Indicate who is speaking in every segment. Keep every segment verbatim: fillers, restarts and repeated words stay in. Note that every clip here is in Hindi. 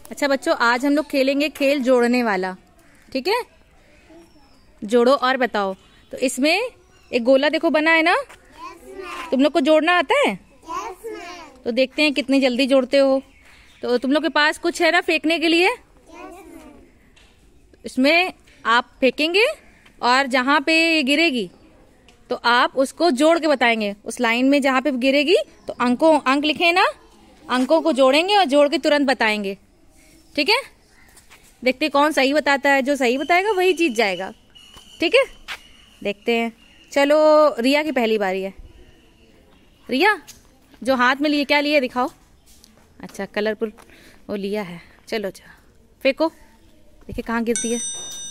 Speaker 1: अच्छा बच्चों, आज हम लोग खेलेंगे खेल जोड़ने वाला, ठीक है। जोड़ो और बताओ। तो इसमें एक गोला देखो बना है ना। yes, तुम लोग को जोड़ना आता है? yes, तो देखते हैं कितनी जल्दी जोड़ते हो। तो तुम लोग के पास कुछ है ना फेंकने के लिए? yes, इसमें आप फेंकेंगे और जहां पे ये गिरेगी तो आप उसको जोड़ के बताएंगे। उस लाइन में जहां पे गिरेगी तो अंकों अंक लिखे ना, अंकों को जोड़ेंगे और जोड़ के तुरंत बताएंगे, ठीक है। देखते कौन सही बताता है। जो सही बताएगा वही जीत जाएगा, ठीक है। देखते हैं। चलो रिया की पहली बारी है। रिया, जो हाथ में लिए क्या लिए दिखाओ। अच्छा कलरफुल वो लिया है। चलो अच्छा फेंको, देखिए कहाँ गिरती है,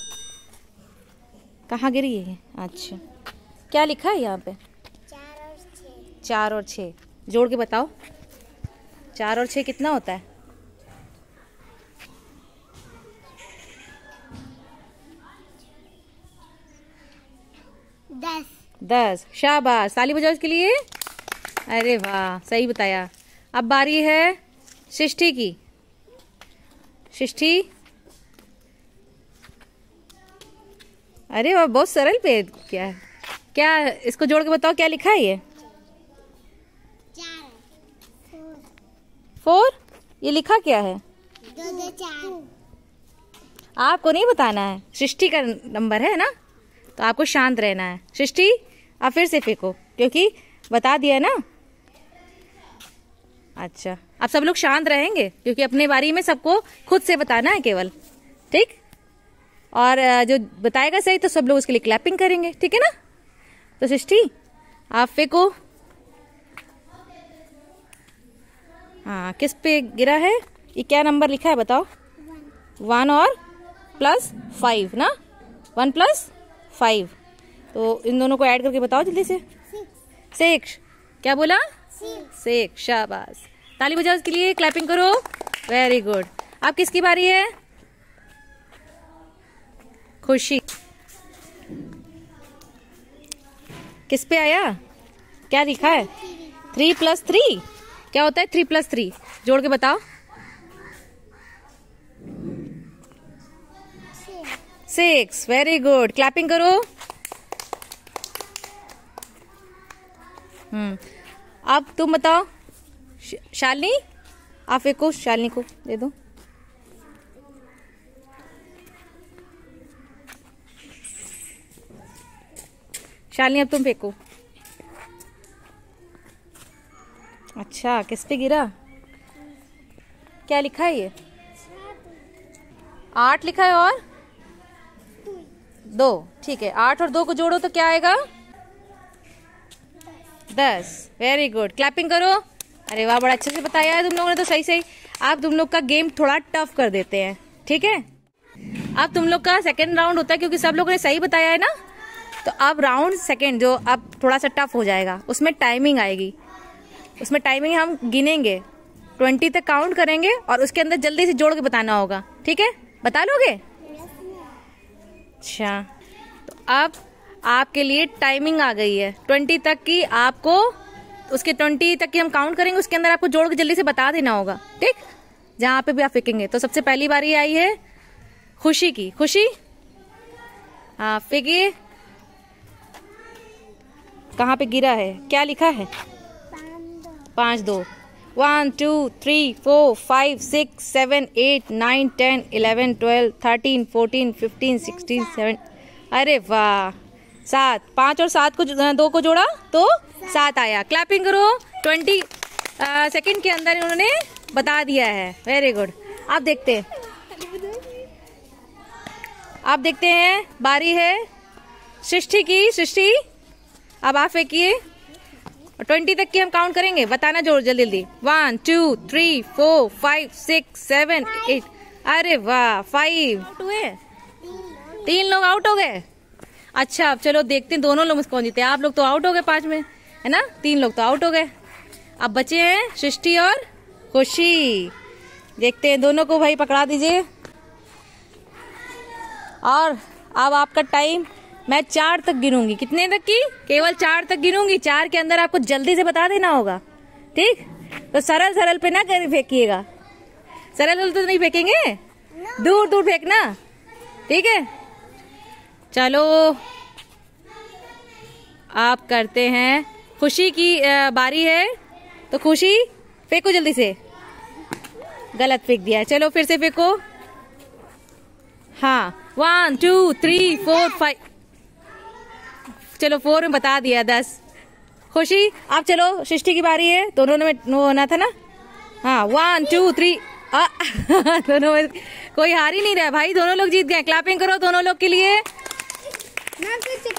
Speaker 1: कहाँ गिरी है। अच्छा क्या लिखा है यहाँ पे? चार और छः। चार और छः जोड़ के बताओ। चार और छः कितना होता है? दस। दस, शाबाश, ताली बजाओ इसके लिए। अरे वाह, सही बताया। अब बारी है सृष्टि की। सृष्टि, अरे वाह, बहुत सरल पे क्या है। क्या इसको जोड़ के बताओ क्या लिखा है ये? चार। फोर। ये लिखा क्या है? दो दो चार। आपको नहीं बताना है, सृष्टि का नंबर है ना, तो आपको शांत रहना है। सृष्टि आप फिर से फेंको, क्योंकि बता दिया है ना। अच्छा आप सब लोग शांत रहेंगे, क्योंकि अपने बारी में सबको खुद से बताना है केवल, ठीक। और जो बताएगा सही तो सब लोग उसके लिए क्लैपिंग करेंगे, ठीक है ना। तो सृष्टि आप फेंको। हाँ, किस पे गिरा है? ये क्या नंबर लिखा है बताओ? वन और प्लस फाइव ना, वन प्लस फाइव। तो इन दोनों को ऐड करके बताओ जल्दी से। सिक्स। क्या बोला? सिक्स। शाबाश, ताली बजाओ इसके लिए, क्लैपिंग करो। Very good. अब किसकी बारी है? खुशी। किस पे आया? क्या लिखा है? Three plus three. क्या होता है थ्री प्लस थ्री? जोड़ के बताओ। सिक्स। वेरी गुड, क्लैपिंग करो। हम्म अब तुम बताओ। शालिनी आप एक को, शालिनी को दे दो। शालिनी अब तुम फेंको। अच्छा किस पे गिरा? क्या लिखा है ये? आठ लिखा है और दो, ठीक है। आठ और दो को जोड़ो तो क्या आएगा? दस। वेरी गुड, क्लैपिंग करो। अरे वाह, बड़ा अच्छे से बताया है तुम लोगों ने तो। सही सही। आप तुम लोग का गेम थोड़ा टफ कर देते हैं, ठीक है। अब तुम लोग का सेकंड राउंड होता है, क्योंकि सब लोगों ने सही बताया है ना। तो अब राउंड सेकंड जो अब थोड़ा सा टफ हो जाएगा, उसमें टाइमिंग आएगी। उसमें टाइमिंग हम गिनेंगे, ट्वेंटी तक काउंट करेंगे और उसके अंदर जल्दी से जोड़ के बताना होगा, ठीक है। बता लोगे? अच्छा तो अब आपके लिए टाइमिंग आ गई है ट्वेंटी तक की। आपको उसके ट्वेंटी तक की हम काउंट करेंगे, उसके अंदर आपको जोड़ के जल्दी से बता देना होगा, ठीक। जहां पे भी आप फेंकेंगे। तो सबसे पहली बारी आई है खुशी की। खुशी हाँ फेंकिए। कहाँ पे गिरा है? क्या लिखा है? पाँच दो। One two three four five six seven eight nine ten eleven twelve thirteen fourteen fifteen sixteen seven. अरे वाह, सात। पाँच और सात को दो को जोड़ा तो सात आया। क्लैपिंग करो। ट्वेंटी सेकंड के अंदर इन्होंने बता दिया है। Very good. आप देखते हैं, आप देखते हैं बारी है सृष्टि की। सृष्टि अब आप फेंकिए। ट्वेंटी तक की हम काउंट करेंगे, बताना जोर जल्दी जल्दी। One two three four five six seven eight. अरे वाह, फाइव। आउट हुए, तीन लोग आउट हो गए। अच्छा अब चलो देखते हैं दोनों लोग कौन जीते। आप लोग तो आउट हो गए पांच में, है ना। तीन लोग तो आउट हो गए। अब बचे हैं सृष्टि और खुशी। देखते हैं दोनों को भाई पकड़ा दीजिए। और अब आपका टाइम, मैं चार तक गिनूंगी। कितने तक की? केवल चार तक गिनूंगी। चार के अंदर आपको जल्दी से बता देना होगा, ठीक। तो सरल सरल पे ना कर फेंकिएगा। सरल तो नहीं फेंकेंगे, दूर दूर फेंकना, ठीक है। चलो आप करते हैं, खुशी की बारी है, तो खुशी फेंको जल्दी से। गलत फेंक दिया, चलो फिर से फेंको। हाँ, one two three four five, चलो फोर में बता दिया, दस। खुशी आप चलो, सृष्टि की बारी है, दोनों में वो होना था ना। हाँ, वन टू थ्री, दोनों में कोई हार ही नहीं रहा भाई, दोनों लोग जीत गए। क्लैपिंग करो दोनों लोग के लिए।